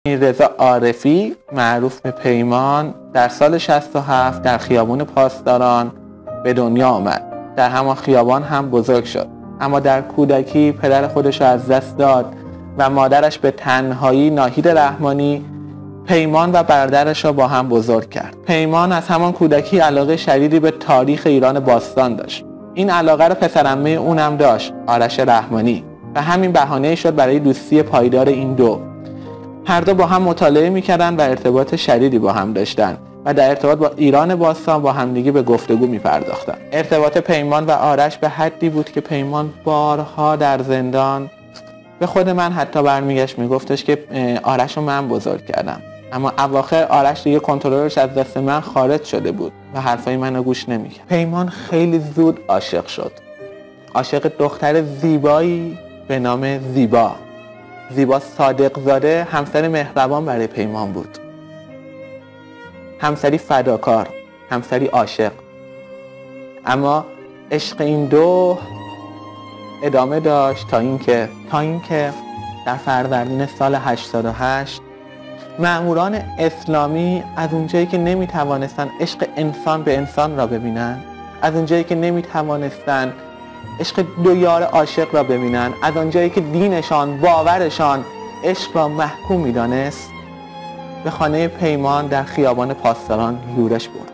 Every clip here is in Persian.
رضا عارفی معروف به پیمان در سال 67 در خیابان پاسداران به دنیا آمد. در همان خیابان هم بزرگ شد، اما در کودکی پدر خودش را از دست داد و مادرش به تنهایی ناهید رحمانی پیمان و برادرش را با هم بزرگ کرد. پیمان از همان کودکی علاقه شدیدی به تاریخ ایران باستان داشت. این علاقه را پسرعمه اونم داشت، آرش رحمانی، و همین بهانه شد برای دوستی پایدار این دو. هر دو با هم مطالعه می‌کردند و ارتباط شدیدی با هم داشتند و در ارتباط با ایران باستان با همدیگه به گفتگو می‌پرداختند. ارتباط پیمان و آرش به حدی بود که پیمان بارها در زندان به خود من حتی برمیگشت میگفتش که آرش رو من بزرگ کردم، اما اواخر آرش دیگه کنترلش از دست من خارج شده بود و حرفای منو گوش نمی‌کرد. پیمان خیلی زود عاشق شد. عاشق دختر زیبایی به نام زیبا. زیبا صادق‌زاده همسر مهربان برای پیمان بود. همسری فداکار، همسری عاشق. اما عشق این دو ادامه داشت تا اینکه در فروردین سال 88 مأموران اسلامی از اونجایی که نمیتوانستن عشق انسان به انسان را ببینن، از اونجایی که نمیتوانستن عشق دو یار عاشق را ببینن، از اونجایی که دینشان، باورشان عشق را محکوم میدانست، به خانه پیمان در خیابان پاسداران یورش بردن.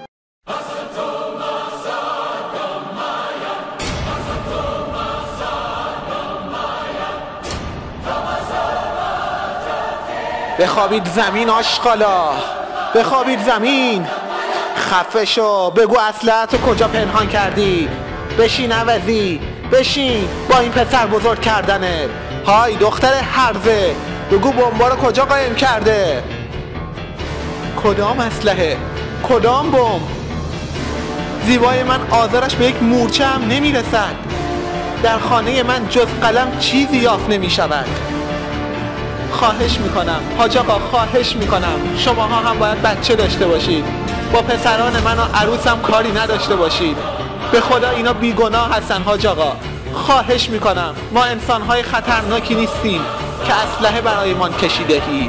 بخوابید زمین آشغالا، بخوابید زمین. خفه شو، بگو اسلحه‌تو کجا پنهان کردی؟ بشین عوضی، بشین با این پسر بزرگ کردنه. های دختر هرزه، بگو بمبا رو کجا قایم کرده؟ کدام اسلحه؟ کدام بمب؟ زیبای من آزارش به یک مورچه هم نمیرسد. در خانه من جز قلم چیزی یافت نمیشود. خواهش میکنم حاج آقا، خواهش میکنم شماها هم باید بچه داشته باشید، با پسران من و عروسم کاری نداشته باشید. به خدا اینا بیگناه هستن حاج آقا. خواهش میکنم، ما انسانهای خطرناکی نیستیم که اسلحه برایمان کشیده اید.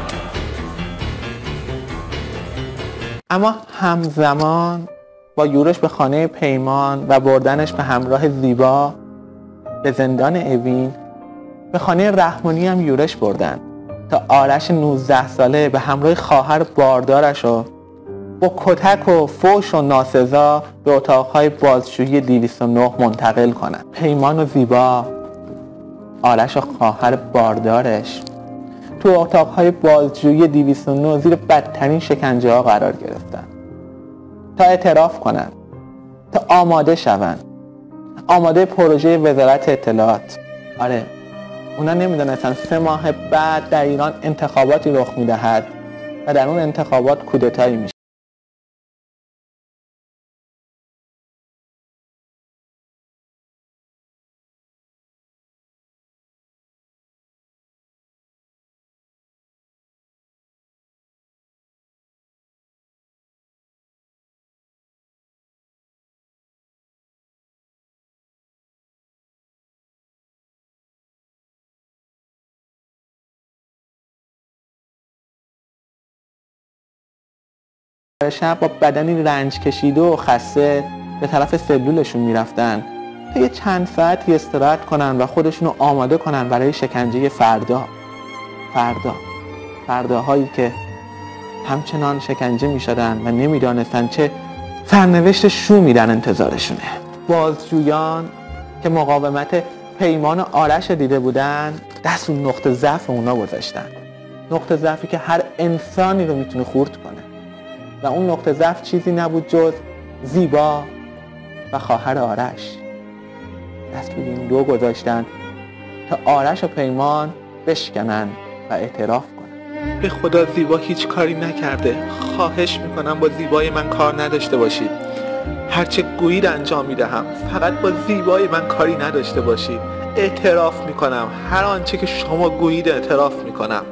اما همزمان با یورش به خانه پیمان و بردنش به همراه زیبا به زندان اوین، به خانه رحمانی هم یورش بردن تا آرش 19 ساله به همراه خواهر باردارش رو با کتک و فوش و ناسزا به اتاقهای بازجویی 209 منتقل کنن. پیمان و زیبا، آرش و خواهر باردارش تو اتاقهای بازجویی 209 زیر بدترین شکنجه ها قرار گرفتن تا اعتراف کنن، تا آماده شون، آماده پروژه وزارت اطلاعات. آره، اونا نمیدونستن 3 ماه بعد در ایران انتخاباتی رخ میدهد و در اون انتخابات کودتایی میشه. شب با بدنی رنج کشیده و خسته به طرف سلولشون میرفتن تا یه چند ساعتی استراحت کنن و خودشونو آماده کنن برای شکنجه فرداهایی که همچنان شکنجه میشدن و نمیدانستن چه سرنوشت شومی در انتظارشونه. بازجویان که مقاومت پیمان و آرش دیده بودن دست رو نقطه ضعف اونا گذاشتن، نقطه ضعفی که هر انسانی رو میتونه خورد کنه و اون نقطه ضعف چیزی نبود جز زیبا و خواهر آرش. دست روی این دو گذاشتن تا آرش و پیمان بشکنن و اعتراف کنن. به خدا زیبا هیچ کاری نکرده. خواهش میکنم با زیبای من کار نداشته باشید. هرچه گویید انجام میدهم، فقط با زیبای من کاری نداشته باشید. اعتراف میکنم، هر آنچه که شما گویید اعتراف میکنم.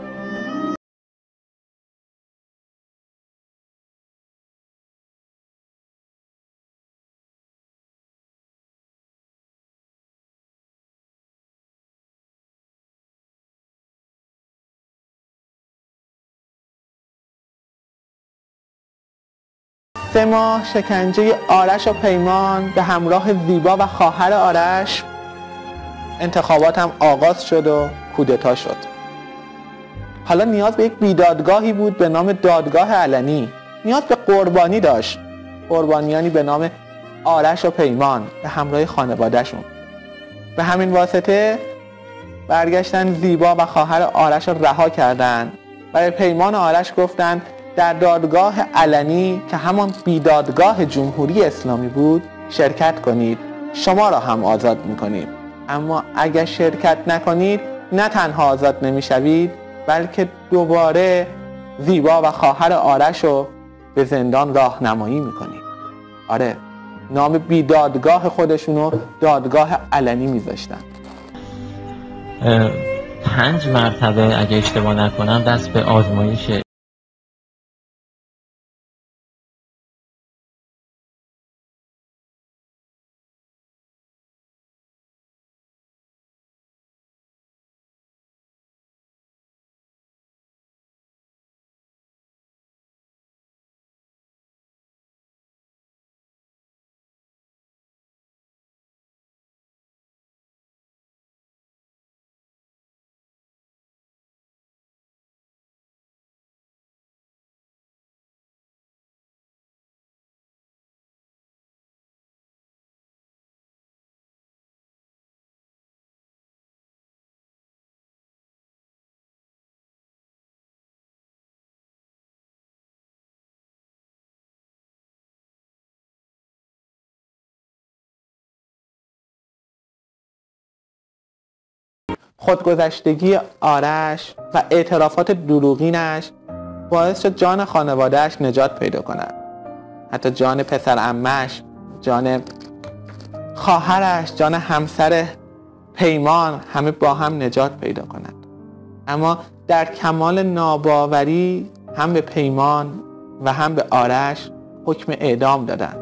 3 ماه شکنجه آرش و پیمان به همراه زیبا و خواهر آرش، انتخابات هم آغاز شد و کودتا شد. حالا نیاز به یک بیدادگاهی بود به نام دادگاه علنی. نیاز به قربانی داشت، قربانیانی به نام آرش و پیمان به همراه خانوادهشون. به همین واسطه برگشتن زیبا و خواهر آرش رو رها کردن و به پیمان و آرش گفتن در دادگاه علنی که همان بیدادگاه جمهوری اسلامی بود شرکت کنید، شما را هم آزاد میکنیم. اما اگر شرکت نکنید نه تنها آزاد نمیشوید بلکه دوباره زیبا و خواهر آرش رو به زندان راهنمایی میکنید. آره، نام بیدادگاه خودشونو دادگاه علنی میذاشتن. 5 مرتبه اگه اشتباه نکنم دست به آزمایش خودگذشتگی آرش و اعترافات دروغینش باعث شد جان خانوادهش نجات پیدا کند. حتی جان پسر عمش، جان خواهرش، جان همسر پیمان همه با هم نجات پیدا کنند. اما در کمال ناباوری هم به پیمان و هم به آرش حکم اعدام دادن.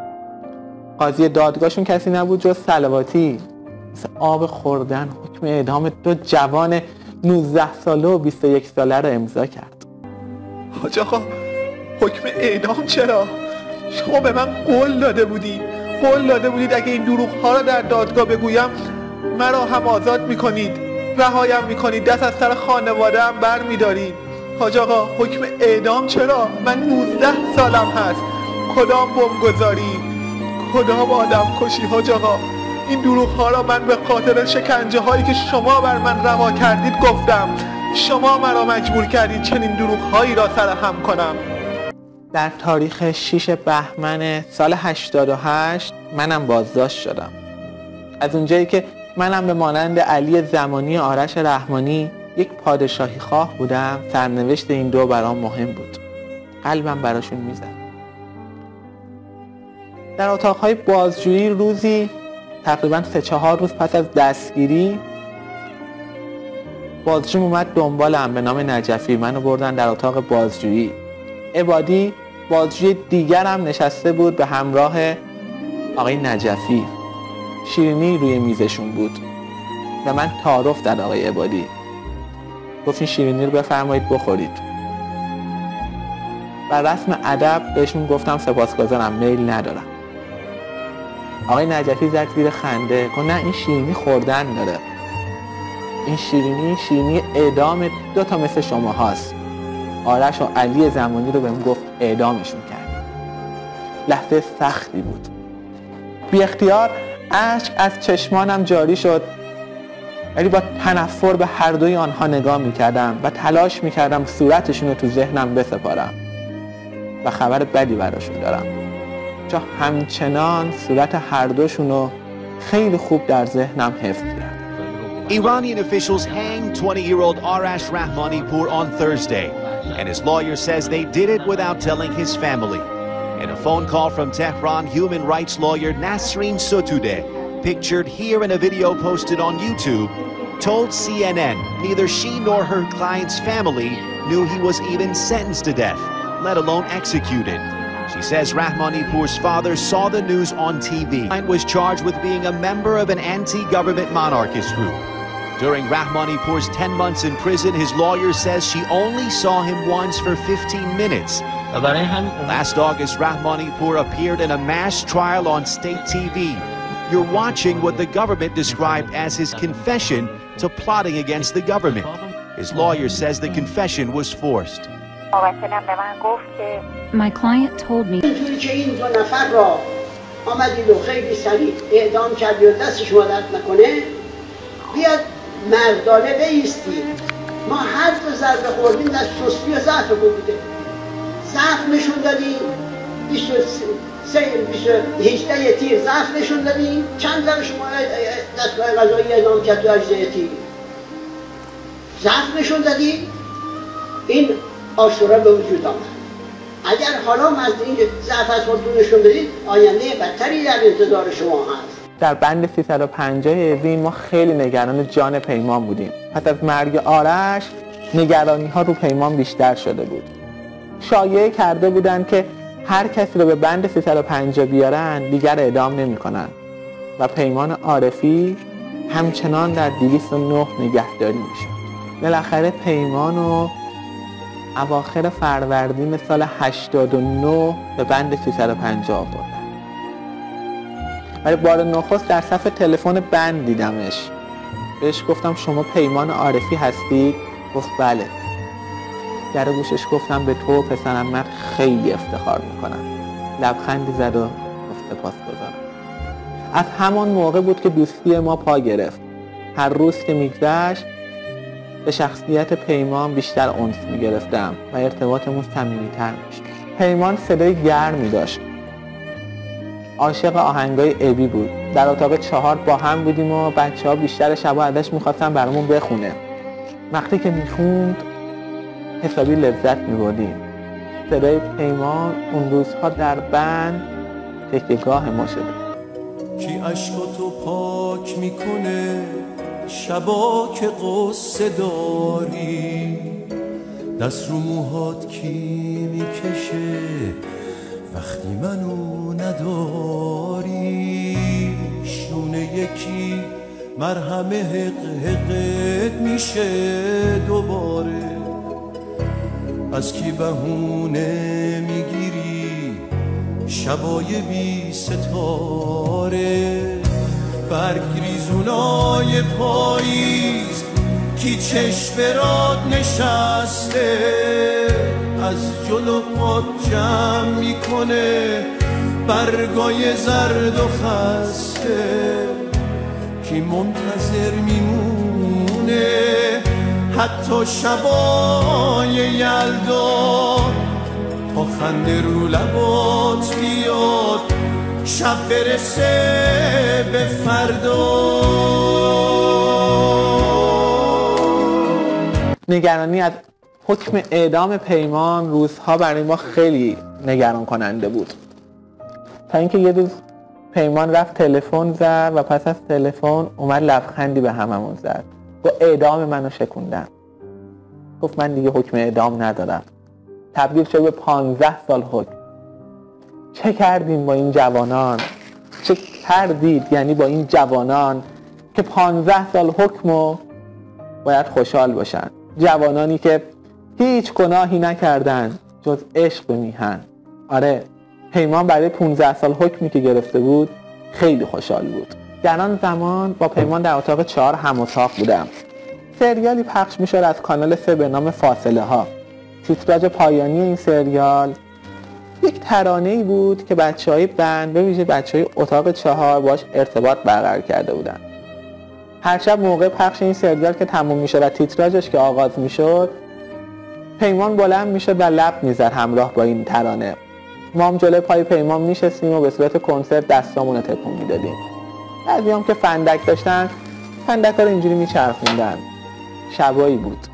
قاضی دادگاهشون کسی نبود جز صلواتی. مثل آب خوردن حکم اعدام 2 جوان 19 ساله و 21 ساله رو امضا کرد. حاج آقا، حکم اعدام چرا؟ شما به من قول داده بودید اگه این دروغ ها رو در دادگاه بگویم مرا هم آزاد میکنید، رهایم میکنید، دست از سر خانواده هم بر میدارید. حاج آقا، حکم اعدام چرا؟ من 19 سالم هست. کدام بمبگذاری، کدام آدم کشی؟ حاج آقا، این دروغ ها را من به خاطر شکنجه هایی که شما بر من روا کردید گفتم. شما مرا مجبور کردید چنین دروغ هایی را سرهم کنم. در تاریخ 6 بهمن سال 88 منم بازداشت شدم. از اونجایی که منم به مانند علی زمانی و آرش رحمانی یک پادشاهی خواه بودم، سرنوشت این دو برام مهم بود. قلبم براشون میزد. در اتاقهای بازجویی روزی تقریبا 3-4 روز پس از دستگیری بازجویم اومد دنبالم به نام نجفی. منو بردن در اتاق بازجویی. عبادی بازجوی دیگرم نشسته بود به همراه آقای نجفی. شیرینی روی میزشون بود و من تعارف داد آقای عبادی. گفت این شیرینی رو بفرمایید بخورید. بر رسم ادب بهشون گفتم سپاسگزارم، میل ندارم. آقای نجفی زد زیر خنده، گفت نه این شیرینی خوردن داره. این شیرینی اعدام 2 تا مثل شما هاست. آرش و علی زمانی رو بهم گفت اعدامشون کرد. لحظه سختی بود. بی اختیار اشک از چشمانم جاری شد، ولی با تنفر به هر دوی آنها نگاه میکردم و تلاش میکردم صورتشون رو تو ذهنم بسپارم و خبر بدی براشون دارم، چون همچنان صورت هر دوشون رو خیلی خوب در ذهنم حفظ کردم. Iranian officials hanged 20-year-old Arash Rahmanipour on Thursday, and his lawyer says they did it without telling his family. In a phone call from Tehran, human rights lawyer Nasreen Sotoudeh, pictured here in a video posted on YouTube, told CNN neither she nor her client's family knew he was even sentenced to death, let alone executed. She says Rahmanipour's father saw the news on TV and was charged with being a member of an anti-government monarchist group. During Rahmanipour's 10 months in prison, his lawyer says she only saw him once for 15 minutes و برای همین Last August, Rahmanipur appeared in a mass trial on state TV. You're watching what the government described as his confession to plotting against the government. His lawyer says the confession was forced. My client told me اینجوری که این دو نفر را آمدید و خیلی سریع اعدام کردی و دستش مدد نکنه، بیاد مردانه بایستید. ما هر دو ضربه خوردیم، دست سستی و ضعف بوده. ضعف نشون دادیم، 18 تیر ضعف نشون دادیم. چند ضربه شما دستگاه قضایی اعدام کرد تو 18 تیر؟ ضعف نشون دادیم، این آشورا به وجود آمد. اگر حالا از این ضعف از خودتون نشون بدید، آینده بدتری در انتظار شما هست. در بند 350 اوین ما خیلی نگران جان پیمان بودیم. پس از مرگ آرش نگرانی ها رو پیمان بیشتر شده بود. شایعه کرده بودند که هر کسی رو به بند 350 بیارن دیگر اعدام نمی کنن و پیمان عارفی همچنان در 209 نگهداری می شد. بالاخره پیمان رو اواخر فروردین سال 89 به بند 350 آوردن. ولی بار نخست در صف تلفن بند دیدمش. بهش گفتم شما پیمان عارفی هستید؟ گفت بله. در گوشش گفتم به تو پسرم من خیلی افتخار میکنم. لبخندی زد و گفت سپاسگزارم. از همان موقع بود که دوستی ما پا گرفت. هر روز که میگذشت به شخصیت پیمان بیشتر انس میگرفتم و ارتباطمون صمیمیتر میشد. پیمان صدای گرمی داشت. عاشق آهنگای ابی بود. در اتاق 4 با هم بودیم و بچه‌ها بیشتر شبا ازش میخواستن برامون بخونه. وقتی که میخوند حسابی لذت میبردیم. صدای پیمان اون روزها در بند تکیه‌گاه ما شده. کی عشقاتو پاک میکنه شبا که قصه داری، دست رو موهات کی میکشه وقتی منو نداری، شونه یکی مرهم حق حقت میشه دوباره، از کی بهونه میگیری شبای بی ستاره، برگ ریزونای پاییز کی چشم راد نشسته، از جلو پات جمع میکنه برگای زرد و خسته، کی منتظر میمونه حتی شبای یلدا تا خنده رو لبات بیاد شب برسه به فردا. نگرانی از حکم اعدام پیمان روزها برای ما خیلی نگران کننده بود، تا اینکه یه روز پیمان رفت تلفن زد و پس از تلفن اومد لبخندی به هممون زد. با اعدام منو شکوندن. گفت من دیگه حکم اعدام ندارم. تبدیل شد به 15 سال حکم. چه کردیم با این جوانان؟ چه کردید یعنی با این جوانان که 15 سال حکمو باید خوشحال باشن؟ جوانانی که هیچ گناهی نکردن جز عشق به میهن. آره، پیمان برای 15 سال حکمی که گرفته بود خیلی خوشحال بود. در آن زمان با پیمان در اتاق 4 هم اتاق بودم. سریالی پخش میشد از کانال 3 به نام فاصله ها. تیتراژ پایانی این سریال یک ترانه‌ای بود که بچه‌های بند، به ویژه بچه‌های اتاق 4 باش ارتباط برقرار کرده بودن. هر شب موقع پخش این سریال که تموم میشد و تیتراژش که آغاز میشد، پیمان بلند میشد و لب میزد همراه با این ترانه. ما هم جلوی پای پیمان میشستیم و به صورت کنسرت دستامون رو تکون میدادیم. بعضی هم که فندک داشتن فندک‌ها رو اینجوری میچرخوندن. شبایی بود.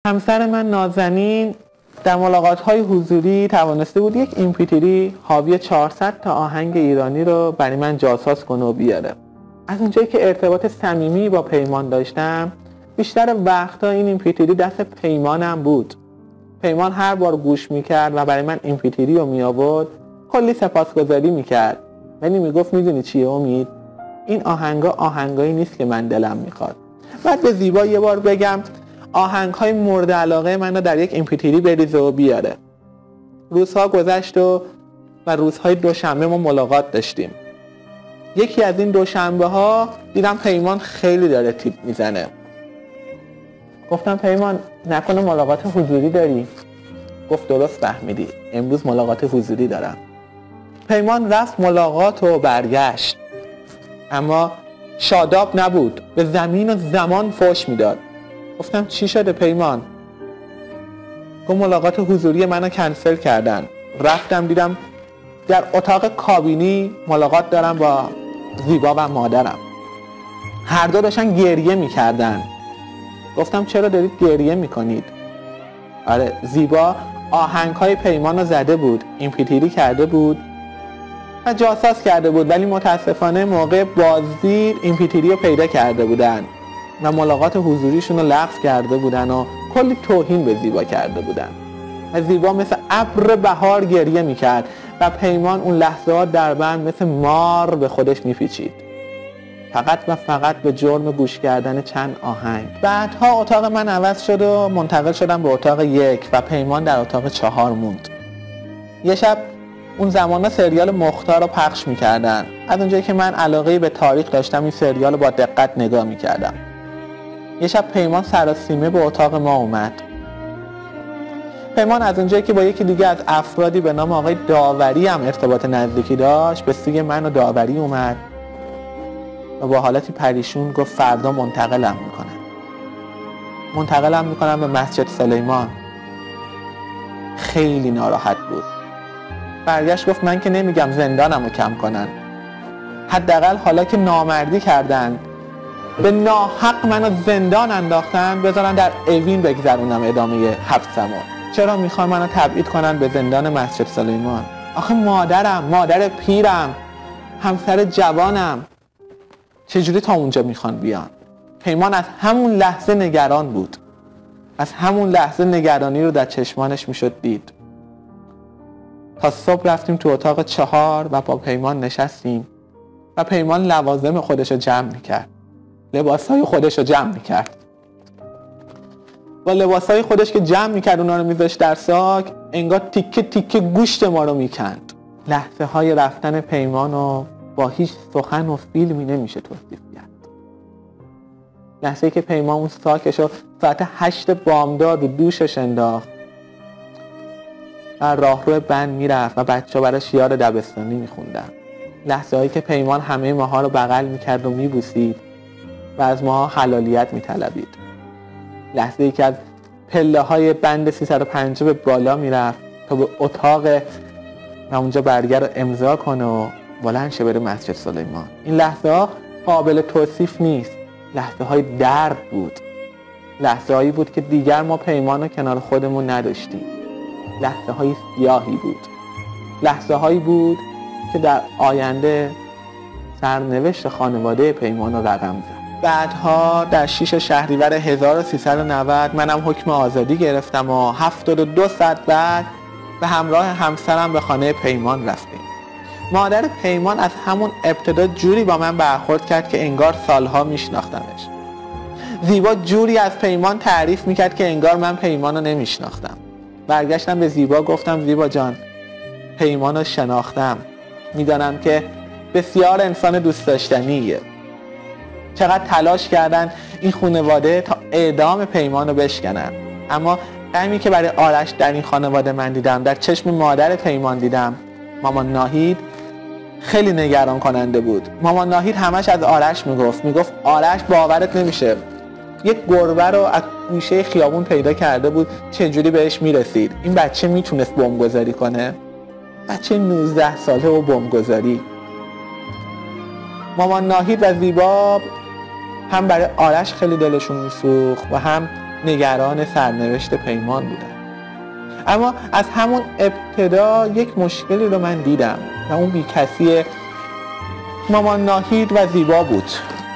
همسر من نازنین در ملاقات‌های حضوری توانسته بود یک MP3 حاوی 400 تا آهنگ ایرانی رو برای من جاساز کنه و بیاره. از اونجایی که ارتباط صمیمی با پیمان داشتم، بیشتر وقتا این MP3 دست پیمانم بود. پیمان هر بار گوش میکرد و برای من MP3 رو میآورد، کلی سپاسگزاری میکرد. ولی میگفت میدونی چیه امید؟ این آهنگایی نیست که من دلم میخواد. بعد به زیبا یه بار بگم آهنگ‌های مورد علاقه من رو در یک MP3 بریزه و بیاره. روزها گذشت و روزهای دوشنبه ما ملاقات داشتیم. یکی از این دوشنبه ها دیدم پیمان خیلی داره تیپ میزنه. گفتم پیمان نکنه ملاقات حضوری داری؟ گفت درست فهمیدی، امروز ملاقات حضوری دارم. پیمان رفت ملاقات و برگشت، اما شاداب نبود، به زمین و زمان فحش میداد. گفتم چی شده پیمان؟ گفت ملاقات حضوری منو کنسل کردن. رفتم دیدم در اتاق کابینی ملاقات دارم با زیبا و مادرم. هر دو داشتن گریه میکردن. گفتم چرا دارید گریه میکنید؟ آره، زیبا آهنگ‌های پیمان رو زده بود، MP3 کرده بود و جاساز کرده بود، ولی متاسفانه موقع بازدید MP3 رو پیدا کرده بودن و ملاقات حضوریشون رو لغو کرده بودن و کلی توهین به زیبا کرده بودن و زیبا مثل ابر بهار گریه میکرد و پیمان اون لحظات در بند مثل مار به خودش میپیچید، فقط و فقط به جرم گوش کردن چند آهنگ. بعدها اتاق من عوض شد و منتقل شدم به اتاق 1 و پیمان در اتاق 4 موند. یه شب اون زمانا سریال مختار رو پخش میکردن. از اونجایی که من علاقه به تاریخ داشتم این سریال رو با دقت نگاه میکردم. یه شب پیمان سراسیمه به اتاق ما اومد. پیمان از اونجایی که با یکی دیگه از افرادی به نام آقای داوری هم ارتباط نزدیکی داشت، به سوی من و داوری اومد و با حالتی پریشون گفت فردا منتقلم میکنم به مسجد سلیمان. خیلی ناراحت بود. برگشت گفت من که نمیگم زندانمو کم کنن، حداقل حالا که نامردی کردن به ناحق منو زندان انداختن، بذارن در اوین بگذرونم ادامه حبسمو. چرا میخوان منو تبعید کنن به زندان مسجد سلیمان؟ آخه مادرم، مادر پیرم، همسر جوانم، چجوری تا اونجا میخوان بیان؟ پیمان از همون لحظه نگران بود. از همون لحظه نگرانی رو در چشمانش میشد دید. تا صبح رفتیم تو اتاق 4 و با پیمان نشستیم و پیمان لوازم خودش رو جمع میکرد، لباسهای خودش رو جمع میکرد. با لباسهای خودش که جمع میکرد اونا رو میذاشت در ساک، انگار تیکه تیکه گوشت ما رو میکند. لحظه های رفتن پیمان رو با هیچ سخن و فیلمی نمیشه توصیف کرد. لحظه‌ای که پیمان اون ساکش رو ساعت 8 بامداد رو دوشش انداخت و راهرو بند میرفت و بچه‌ها براش یاد دبستانی میخوندن. لحظه هایی که پیمان همه ماها رو بغل میکرد و میبوسید و از ماها حلالیت میطلبید. لحظه ای که از پله های بند 350 به بالا میرفت تا به اتاق و اونجا برگر رو امضا کنه و بلند شه بره مسجد سلیمان. این لحظه ها قابل توصیف نیست. لحظه های درد بود. لحظه هایی بود که دیگر ما پیمان رو کنار خودمون نداشتیم. لحظه های سیاهی بود. لحظه هایی بود که در آینده سرنوشت خانواده پیمان رو رقم زد. بعدها در 6 شهریور 1390 منم حکم آزادی گرفتم و 72 ساعت بعد به همراه همسرم به خانه پیمان رفتیم. مادر پیمان از همون ابتدا جوری با من برخورد کرد که انگار سالها میشناختمش. زیبا جوری از پیمان تعریف میکرد که انگار من پیمان رو نمیشناختم. برگشتم به زیبا گفتم زیبا جان، پیمان رو شناختم، میدانم که بسیار انسان دوست داشتنیه. چقدر تلاش کردن این خانواده تا اعدام پیمان رو بشکنن، اما غمی که برای آرش در این خانواده من دیدم، در چشم مادر پیمان دیدم، مامان ناهید، خیلی نگران کننده بود. مامان ناهید همش از آرش میگفت آرش باورت نمیشه یک گربه رو از گوشه خیابون پیدا کرده بود، چجوری بهش میرسید؟ این بچه میتونست بمبگذاری کنه؟ بچه 19 ساله و بمبگذاری. مامان ناهید و زیبا هم برای آرش خیلی دلشون میسوخت و هم نگران سرنوشت پیمان بودن. اما از همون ابتدا یک مشکلی رو من دیدم و اون بی‌کسی مامان ناهید و زیبا بود.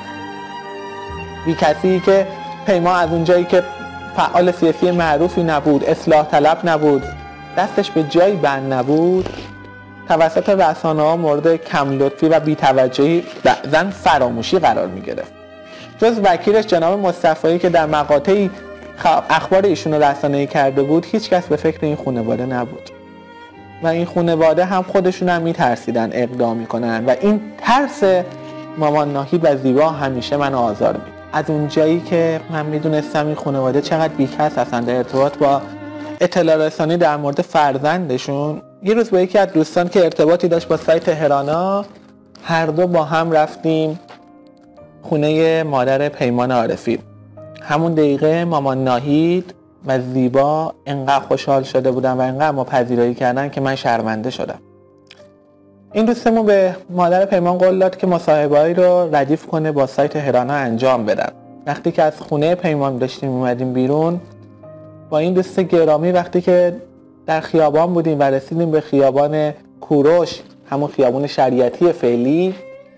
بی‌کسی که پیمان از اونجایی که فعال سیاسی معروفی نبود، اصلاح طلب نبود، دستش به جایی بند نبود، توسط رسانه‌ها مورد کم لطفی و بی‌توجهی بعضاً فراموشی قرار می‌گرفت. جز وکیلش جناب مصطفی که در مقاطعی اخبار ایشون رو رسانه‌ای کرده بود، هیچ کس به فکر این خانواده نبود و این خانواده هم خودشون هم میترسیدن اقدام میکنن و این ترس مامان ناهید و زیبا همیشه منو آزار میده. از اون جایی که من میدونستم این خانواده چقدر بی‌کس هستن در ارتباط با اطلاع رسانی در مورد فرزندشون، یه روز با یکی از دوستان که ارتباطی داشت با سایت هرانا، هر دو با هم رفتیم خونه مادر پیمان عارفی. همون دقیقه مامان ناهید و زیبا انقدر خوشحال شده بودن و انقدر ما پذیرایی کردن که من شرمنده شدم. این دوستمون به مادر پیمان قول داد که مصاحبه‌ای رو ردیف کنه با سایت هرانا انجام بدن. وقتی که از خونه پیمان داشتیم اومدیم بیرون با این دوست گرامی، وقتی که در خیابان بودیم و رسیدیم به خیابان کوروش، همون خیابان شریعتی فعلی،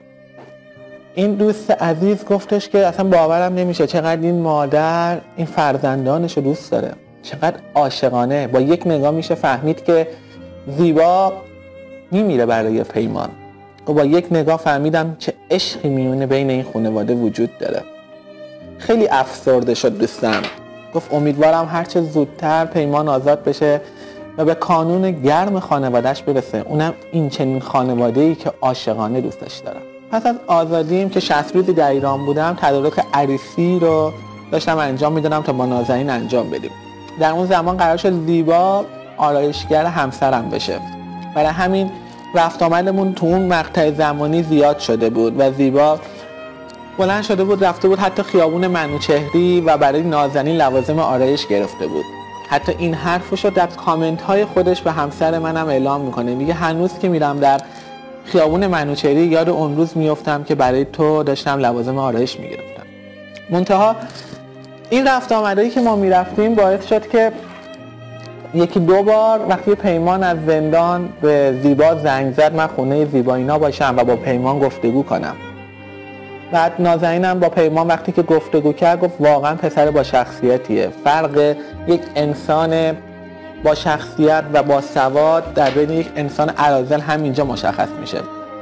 این دوست عزیز گفتش که اصلا باورم نمیشه چقدر این مادر این فرزندانش رو دوست داره، چقدر عاشقانه. با یک نگاه میشه فهمید که زیبا میمیره برای پیمان و با یک نگاه فهمیدم چه عشقی میونه بین این خانواده وجود داره. خیلی افسرده شد دوستم، گفت امیدوارم هرچه زودتر پیمان آزاد بشه و به کانون گرم خانوادهش برسه، اونم این چنین خانواده‌ای که عاشقانه دوستش دارم. پس از آزادیم که 60 روزی در ایران بودم، تدارک عروسی رو داشتم انجام میدادم تا با نازنین انجام بدیم. در اون زمان قرار شد زیبا آرایشگر همسرم بشه، برای همین رفت آمدمون تو اون مقطع زمانی زیاد شده بود و زیبا بلند شده بود رفته بود حتی خیابون منوچهری و برای نازنین لوازم آرایش گرفته بود. حتی این حرفشو در کامنت های خودش به همسر منم اعلام میکنه، میگه هنوز که میرم در خیابون منوچهری یاد اون روز میافتم که برای تو داشتم لوازم آرایش میگرفتم. منتها این رفت آمدایی که ما میرفتیم باعث شد که یکی دو بار وقتی پیمان از زندان به زیبا زنگ زد من خونه زیبا اینا باشم و با پیمان گفتگو کنم. بعد نازنینم با پیمان وقتی که گفتگو کرد گفت واقعا پسر با شخصیتیه. فرق یک انسان با شخصیت و با سواد در بین یک انسان اراذل همینجا مشخص میشه.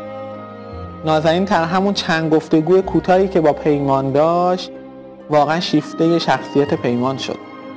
نازنین در همون چند گفتگوی کوتاهی که با پیمان داشت واقعا شیفته شخصیت پیمان شد.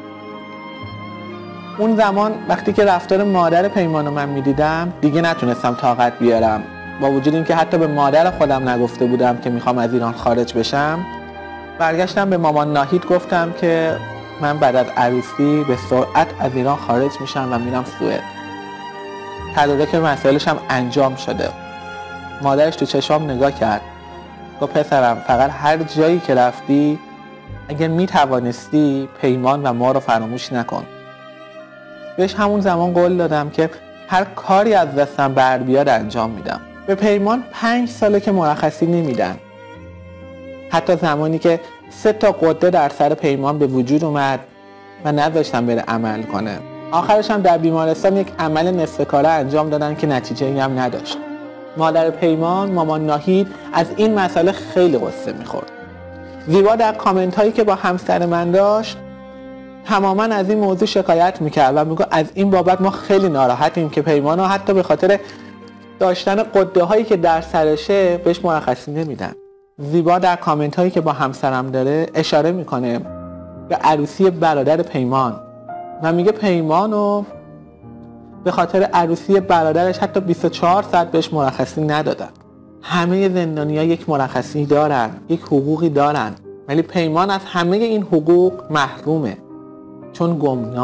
اون زمان وقتی که رفتار مادر پیمان رو من میدیدم دیگه نتونستم طاقت بیارم، با وجود اینکه حتی به مادر خودم نگفته بودم که میخوام از ایران خارج بشم. برگشتم به مامان ناهید گفتم که من بعد از عروسی به سرعت از ایران خارج میشم و میرم سوئد. تدارک مسائلش هم انجام شده. مادرش تو چشام نگاه کرد، گفت پسرم فقط هر جایی که رفتی اگر میتوانستی پیمان و ما رو فراموش نکن. بهش همون زمان قول دادم که هر کاری از دستم بر بیاد انجام میدم. به پیمان 5 ساله که مرخصی نمیدن. حتی زمانی که 3 تا غده در سر پیمان به وجود اومد و نذاشتن بره عمل کنه. آخرش هم در بیمارستان یک عمل نصف کاره انجام دادن که نتیجه‌ای هم نداشت. مادر پیمان، مامان ناهید، از این مسئله خیلی غصه میخورد. زیبا در کامنت هایی که با همسر من داشت تماما از این موضوع شکایت میکرد و میگه از این بابت ما خیلی ناراحتیم که پیمانو حتی به خاطر داشتن غده هایی که در سرشه بهش مرخصی نمیدن. زیبا در کامنت هایی که با همسرم داره اشاره میکنه به عروسی برادر پیمان و میگه پیمانو به خاطر عروسی برادرش حتی 24 ساعت بهش مرخصی ندادن. همه زندانی‌ها یک مرخصی دارن، یک حقوقی دارن، ولی پیمان از همه این حقوق محرومه چون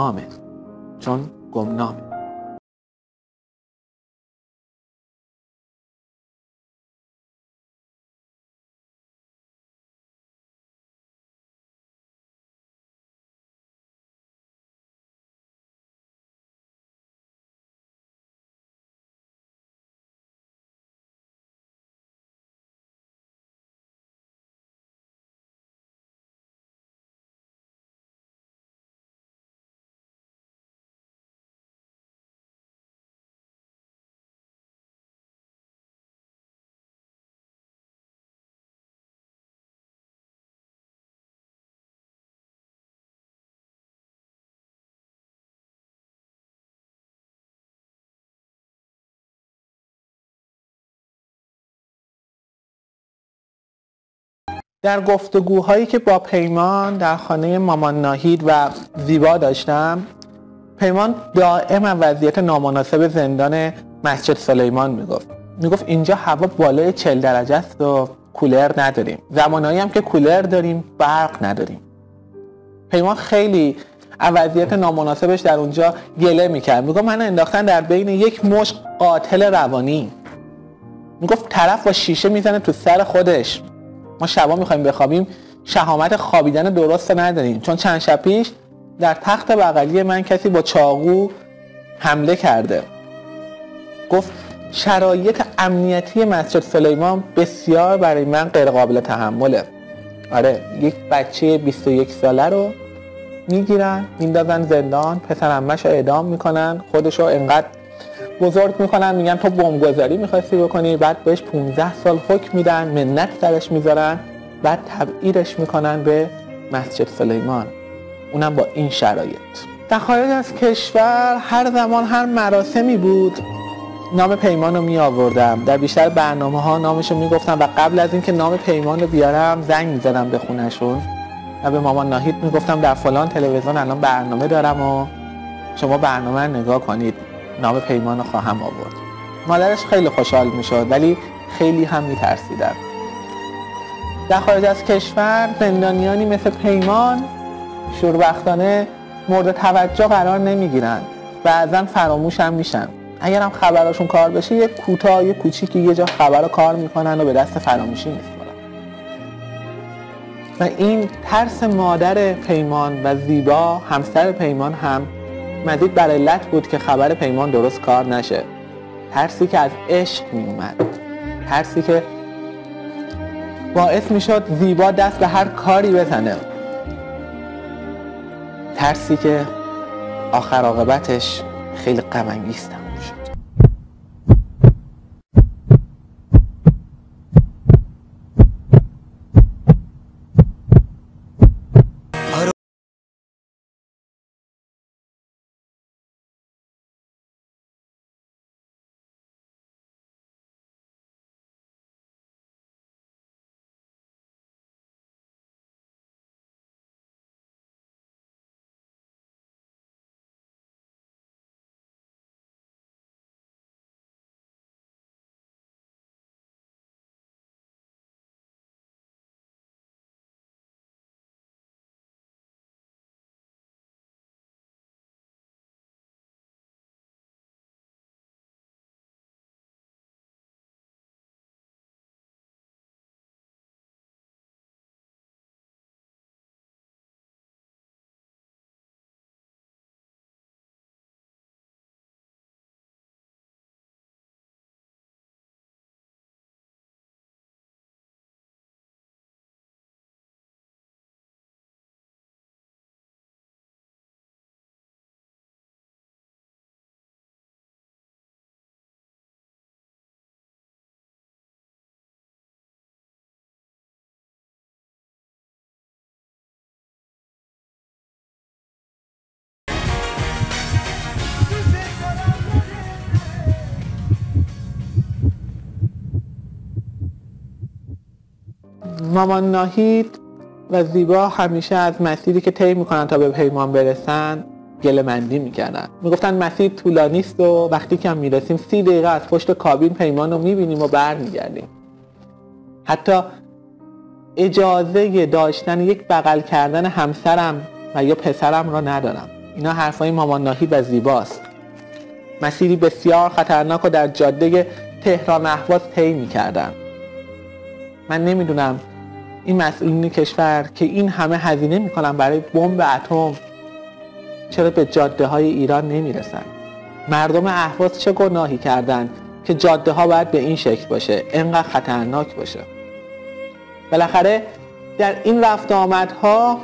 گمنامه. در گفتگوهایی که با پیمان در خانه مامان ناهید و زیبا داشتم، پیمان دائما وضعیت نامناسب زندان مسجد سلیمان میگفت اینجا هوا بالای 40 درجه است و کولر نداریم، زمانایی هم که کولر داریم برق نداریم. پیمان خیلی وضعیت نامناسبش در اونجا گله میکرد، میگفت من انداختن در بین یک مشت قاتل روانی. میگفت طرف با شیشه میزنه تو سر خودش، ما شبا میخوایم بخوابیم شهامت خوابیدن درست نداریم. چون چند شب پیش در تخت بغلی من کسی با چاقو حمله کرده. گفت شرایط امنیتی مسجد سلیمان بسیار برای من غیر قابل تحمله. آره، یک بچه 21 ساله رو میگیرن میندازن زندان، پسر عمه‌شو اعدام میکنن، خودشو انقدر بزرگ میکنن میگن تو بمبگذاری میخواستی بکنی، بعد بهش 15 سال حکم میدن، منت سرش میذارن، بعد تبعیدش میکنن به مسجد سلیمان، اونم با این شرایط. در خارج از کشور هر زمان هر مراسمی بود نام پیمان رو می آوردم، در بیشتر برنامه ها نامش رو می گفتم و قبل از اینکه نام پیمان رو بیارم زنگ می زدم به خونشون و به مامان ناهید می گفتم در فلان تلویزیون الان برنامه دارم و شما برنامه رو نگاه کنید، نام پیمان رو خواهم آورد. مادرش خیلی خوشحال می شد ولی خیلی هم می ترسیدن. در خارج از کشور زندانیانی مثل پیمان شوربختانه مورد توجه قرار نمی گیرن، بعضا فراموش هم میشن. اگر هم خبراشون کار بشه یک کوتاه یک کوچیکی یه جا خبر کار میکنن و به دست فراموشی میسپارن. و این ترس مادر پیمان و زیبا همسر پیمان هم مزید بر علت بود که خبر پیمان درست کار نشه. ترسی که از عشق میومد، ترسی که باعث میشد زیبا دست به هر کاری بزنه، ترسی که آخر عاقبتش خیلی غم انگیز تموم شد. مامان ناهید و زیبا همیشه از مسیری که طی میکنن تا به پیمان برسن گله‌مندی میکردن. میگفتن مسیر طولانی است و وقتی که هم میرسیم 30 دقیقه از پشت کابین پیمان رو میبینیم و برمیگردیم. حتی اجازه داشتن یک بغل کردن همسرم و یا پسرم را ندارم. اینا حرفای مامان ناهید و زیباست. مسیری بسیار خطرناک و در جاده تهران اهواز طی میکردن. من نمیدونم این مسئولین کشور که این همه هزینه میکنن برای بمب اتم چرا به جاده های ایران نمیرسن. مردم اهواز چه گناهی کردن که جاده ها باید به این شکل باشه، اینقدر خطرناک باشه. بالاخره در این رفت آمدها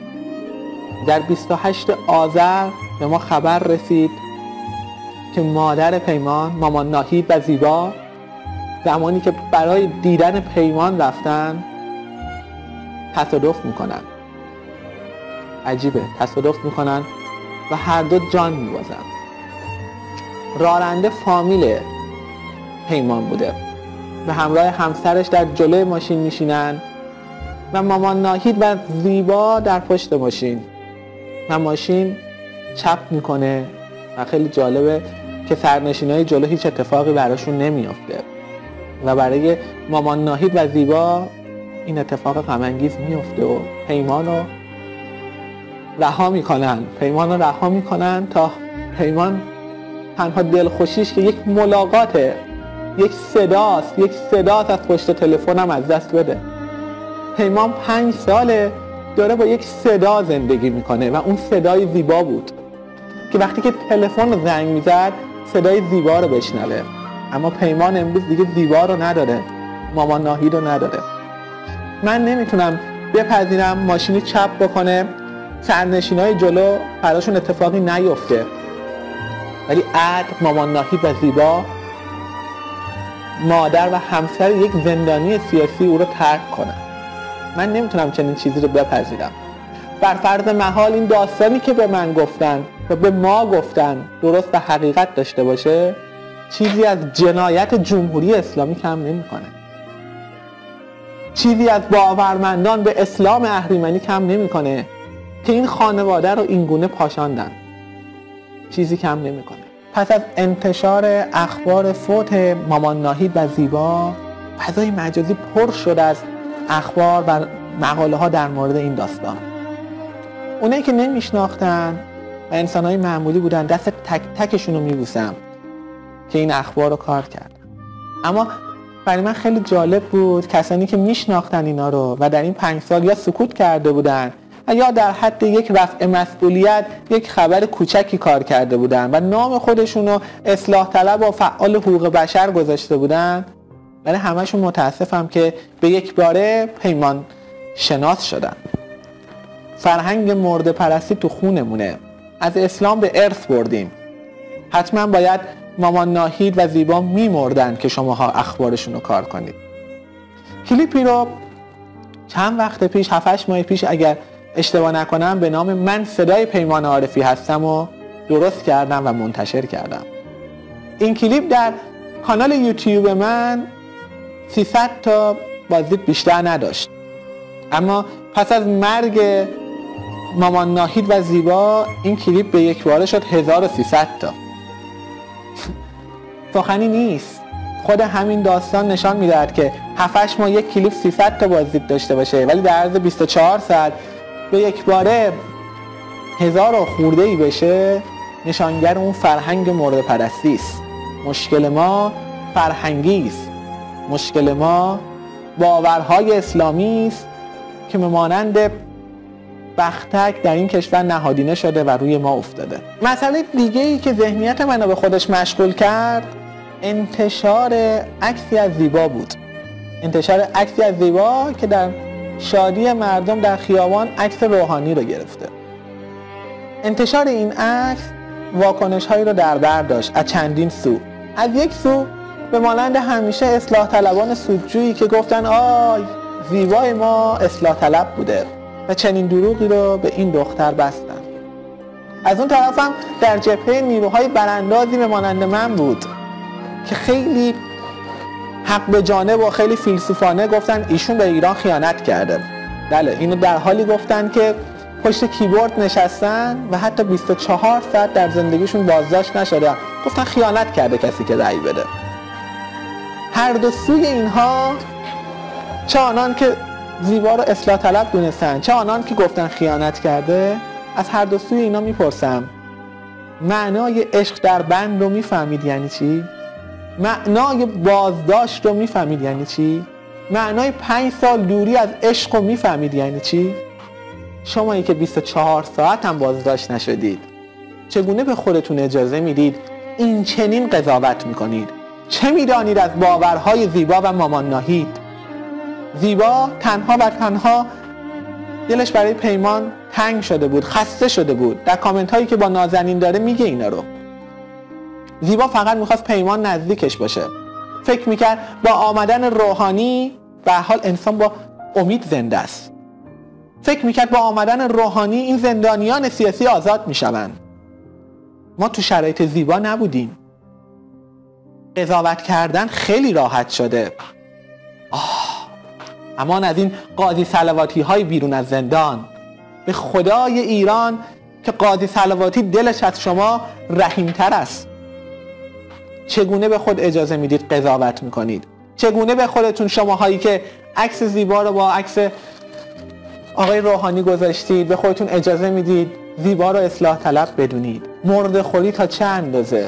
در 28 آذر به ما خبر رسید که مادر پیمان، مامان ناهید و زیبا زمانی که برای دیدن پیمان رفتن تصادف میکنن. عجیبه، تصادف میکنن و هر دو جان میبازن. راننده فامیل پیمان بوده، به همراه همسرش در جلوی ماشین میشینن و مامان ناهید و زیبا در پشت ماشین و ماشین چپ میکنه و خیلی جالبه که سرنشینای جلو هیچ اتفاقی براشون نمیافته و برای مامان ناهید و زیبا این اتفاق غم انگیز میفته و پیمان رو رها میکنن تا پیمان تنها دلخوشیش که یک ملاقاته، یک صداست از پشت تلفنم از دست بده. پیمان 5 ساله داره با یک صدا زندگی میکنه و اون صدای زیبا بود که وقتی که تلفن رو زنگ میزد صدای زیبا رو بشنوه. اما پیمان امروز دیگه زیبا رو نداره، مامان ناهید رو نداره. من نمیتونم بپذیرم ماشینی چپ بکنه سرنشینای جلو براشون اتفاقی نیفته، ولی عد مامان ناهید و زیبا مادر و همسر یک زندانی سیاسی او رو ترک کنن. من نمیتونم چنین چیزی رو بپذیرم. بر فرض محال این داستانی که به من گفتن و به ما گفتن درست و حقیقت داشته باشه، چیزی از جنایت جمهوری اسلامی کم نمیکنه. چیزی از باورمندان به اسلام اهریمنی کم نمیکنه که این خانواده رو اینگونه پاشاندن. چیزی کم نمیکنه. پس از انتشار اخبار فوت مامان ناهید و زیبا، فضای مجازی پر شد از اخبار و مقاله ها در مورد این داستان. اونایی که نمیشناختن و انسانهای معمولی بودن دست تک تکشون رو میبوسم که این اخبار رو کار کردن. اما برای من خیلی جالب بود کسانی که میشناختن اینا رو و در این 5 سال یا سکوت کرده بودن و یا در حد یک رفع مسئولیت یک خبر کوچکی کار کرده بودن و نام خودشون رو اصلاح طلب و فعال حقوق بشر گذاشته بودن. ولی همشون متاسفم که به یک باره پیمان شناس شدن. فرهنگ مرده پرستی تو خونمونه، از اسلام به ارث بردیم. حتما باید مامان ناهید و زیبا میمردن که شماها اخبارشون رو کار کنید. کلیپی رو چند وقت پیش 7-8 ماه پیش اگر اشتباه نکنم به نام من صدای پیمان عارفی هستم و درست کردم و منتشر کردم. این کلیپ در کانال یوتیوب من 300 تا بازدید بیشتر نداشت، اما پس از مرگ مامان ناهید و زیبا این کلیپ به یک باره شد 1300 تا. سخنی نیست. خود همین داستان نشان میدهد که 7-8 ماه یک کلیپ 300 تا بازدید داشته باشه ولی در عرض 24 ساعت به یک باره 1000 خورده ای بشه، نشانگر اون فرهنگ مورد پرستی است. مشکل ما فرهنگی است. مشکل ما باورهای اسلامی است که مانند بختک در این کشور نهادینه شده و روی ما افتاده. مسئله دیگه‌ای که ذهنیت منو به خودش مشغول کرد انتشار عکسی از زیبا بود. انتشار عکسی از زیبا که در شادی مردم در خیابان عکس روحانی رو گرفته. انتشار این عکس واکنش‌هایی رو در بر داشت از چندین سو. از یک سو به مانند همیشه اصلاح طلبان سودجویی که گفتن آی زیبای ما اصلاح طلب بوده و چنین دروغی رو به این دختر بستن. از اون طرف هم در جبهه نیروهای براندازی به مانند من بود که خیلی حق به جانب و خیلی فیلسوفانه گفتن ایشون به ایران خیانت کرده. بله، اینو در حالی گفتن که پشت کیبورد نشستن و حتی 24 ساعت در زندگیشون بازداشت نشده. گفتن خیانت کرده کسی که رأی بده. هر دو سوی اینها، چه آنان که زیبا رو اصلاح طلب دونستن چه آنان که گفتن خیانت کرده، از هر دو سوی اینا میپرسم معنای عشق در بند رو میفهمید یعنی چی؟ معنای بازداشت رو میفهمید یعنی چی؟ معنای 5 سال دوری از عشق رو میفهمید یعنی چی؟ شمایی که 24 ساعت هم بازداشت نشدید، چگونه به خودتون اجازه میدید این چنین قضاوت میکنید؟ چه میدانید از باورهای زیبا و مامان ناهید؟ زیبا تنها و تنها دلش برای پیمان تنگ شده بود، خسته شده بود. در کامنت هایی که با نازنین داره میگه اینا رو. زیبا فقط میخواست پیمان نزدیکش باشه. فکر میکرد با آمدن روحانی به حال انسان با امید زنده است. فکر میکرد با آمدن روحانی این زندانیان سیاسی آزاد میشوند. ما تو شرایط زیبا نبودیم. قضاوت کردن خیلی راحت شده. امان از این قاضی صلواتی های بیرون از زندان. به خدای ایران که قاضی صلواتی دلش از شما رحیمتر است. چگونه به خود اجازه میدید قضاوت میکنید؟ چگونه به خودتون شماهایی که عکس زیبا رو با عکس آقای روحانی گذاشتید به خودتون اجازه میدید زیبا رو اصلاح طلب بدونید؟ مرده خوری تا چه اندازه؟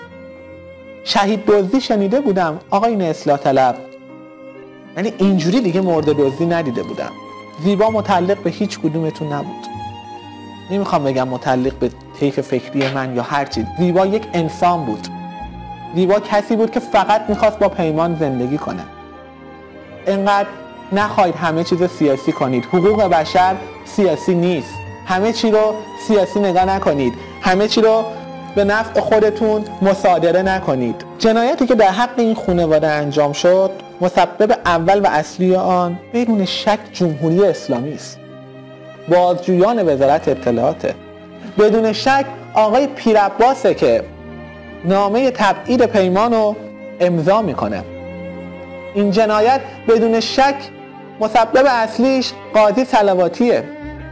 شهید دزدی شنیده بودم آقایون اصلاح طلب، یعنی اینجوری دیگه مرده دزدی ندیده بودم. زیبا متعلق به هیچ کدومتون نبود. نمیخوام بگم متعلق به طیف فکری من یا هر چیز. زیبا یک انسان بود. زیبا کسی بود که فقط میخواست با پیمان زندگی کنه. اینقدر نخواهید همه چیز سیاسی کنید. حقوق بشر سیاسی نیست. همه چی رو سیاسی نگاه نکنید. همه چی رو به نفع خودتون مصادره نکنید. جنایتی که در حق این خانواده انجام شد، مسبب اول و اصلی آن بدون شک جمهوری اسلامی است. بازجویان وزارت اطلاعاته. بدون شک آقای پیرعباسه که نامه تبعید پیمان رو امضا میکنه. این جنایت بدون شک مسبب اصلیش قاضی صلواتیه.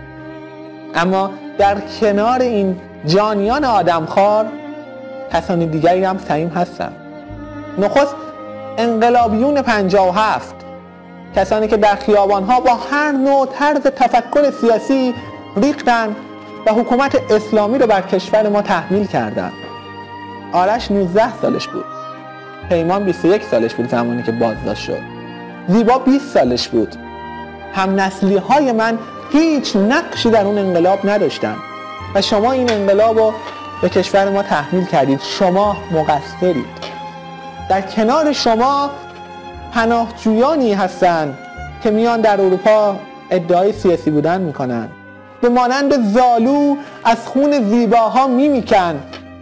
اما در کنار این جانیان آدمخوار کسان دیگری هم سهیم هستن. نخست انقلابیون 57، کسانی که در خیابانها با هر نوع طرز تفکر سیاسی ریختن و حکومت اسلامی رو بر کشور ما تحمیل کردن. آرش 19 سالش بود. پیمان 21 سالش بود زمانی که بازداشت شد. زیبا 20 سالش بود. هم نسلی های من هیچ نقشی در اون انقلاب نداشتن و شما این انقلاب رو به کشور ما تحمیل کردید. شما مقصرید. در کنار شما پناهجویانی هستن که میان در اروپا ادعای سیاسی بودن میکنن. به مانند زالو از خون زیباها میمیکن،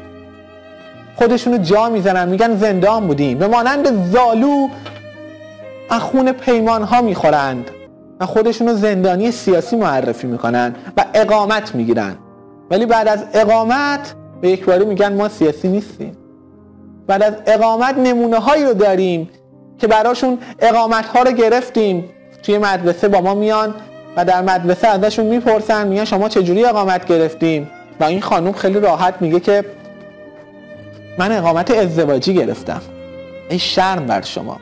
خودشونو جا میزنن، میگن زندان بودیم. به مانند زالو از خون پیمانها میخورند و خودشونو زندانی سیاسی معرفی میکنن و اقامت میگیرن. ولی بعد از اقامت به یک باری میگن ما سیاسی نیستیم. بعد از اقامت نمونه هایی رو داریم که براشون اقامت ها رو گرفتیم. توی مدرسه با ما میان و در مدرسه ازشون میپرسن، میگن شما چجوری اقامت گرفتیم؟ و این خانم خیلی راحت میگه که من اقامت ازدواجی گرفتم. ای شرم بر شما.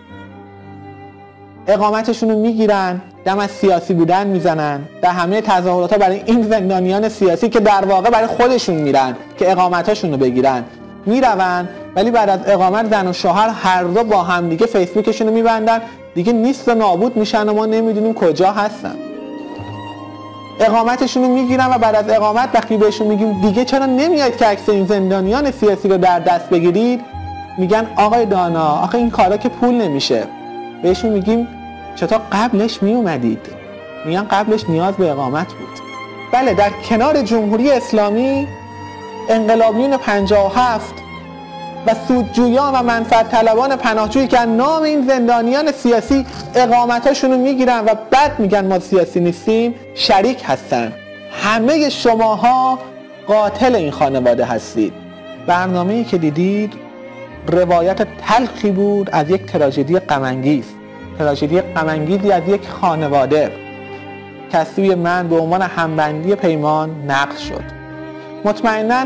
اقامتشون رو میگیرن، دم از سیاسی بودن میزنن، در همه تظاهرات ها برای این زندانیان سیاسی که در واقع برای خودشون میرن که اقامتاشون رو بگیرن میرون، ولی بعد از اقامت زن و شوهر هر دو با هم دیگه فیسبوکشون رو میبندن، دیگه نیست و نابود میشن و ما نمیدونیم کجا هستن. اقامتشون رو میگیرن و بعد از اقامت وقتی بهشون میگیم دیگه چرا نمیاید که عکس این زندانیان سیاسی رو در دست بگیرید، میگن آقای دانا آخه این کارا که پول نمیشه. بهشون میگیم چطور قبلش میومدید؟ میگن قبلش نیاز به اقامت بود. بله، در کنار جمهوری اسلامی انقلابیون 57 و سودجویان و منفعت طلبان پناهجویی که نام این زندانیان سیاسی اقامتاشون رو میگیرن و بعد میگن ما سیاسی نیستیم شریک هستن. همه شماها قاتل این خانواده هستید. برنامه‌ای که دیدید روایت تلخی بود از یک تراژدی غم‌انگیز. تراژدی غم‌انگیزی از یک خانواده که از سوی من به عنوان همبندی پیمان نقل شد. مطمئناً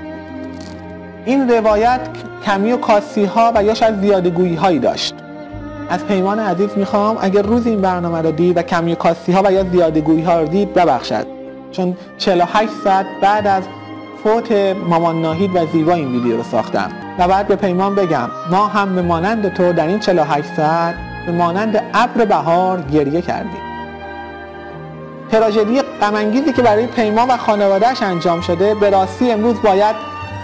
این روایت کمی و کاسی ها و یا شاید زیادگویی هایی داشت. از پیمان عزیز میخوام اگر روز این برنامه رو دید و کمی و کاسی ها و یا زیادگویی ها رو دید ببخشد، چون 48 ساعت بعد از فوت مامان ناهید و زیبا این ویدیو رو ساختم و بعد به پیمان بگم ما هم به مانند تو در این 48 ساعت به مانند ابر بهار گریه کردیم. تراژدی غم‌انگیزی که برای پیمان و خانواده‌اش انجام شده به راستی امروز باید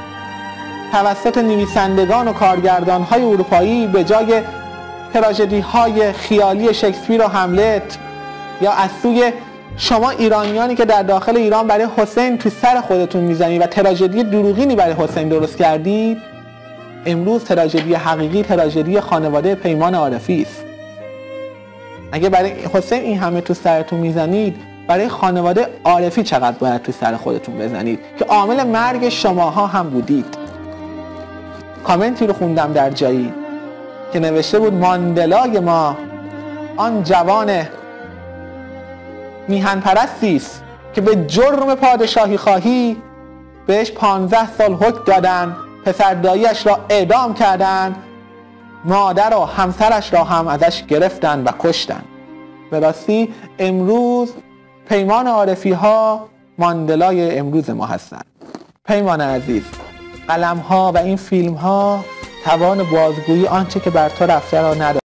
توسط نویسندگان و کارگردان‌های اروپایی به جای تراژدی‌های خیالی شکسپیر و هملت یا از سوی شما ایرانیانی که در داخل ایران برای حسین تو سر خودتون میزنید و تراژدی دروغینی برای حسین درست کردید، امروز تراژدی حقیقی تراژدی خانواده پیمان عارفی است. اگه برای حسین این همه تو سرتون میزنید، برای خانواده عارفی چقدر باید تو سر خودتون بزنید که عامل مرگ شماها هم بودید. کامنتی رو خوندم در جایی که نوشته بود ماندلای ما، آن جوان میهن پرستی است که به جرم پادشاهی خواهی بهش 15 سال حکم دادن، پسر داییش را اعدام کردند، مادر و همسرش را هم ازش گرفتن و کشتن. به راستی امروز پیمان عارفی ها ماندلای امروز ما هستند. پیمان عزیز، قلم ها و این فیلم ها توان بازگویی آنچه که بر تو رفته را ندارد.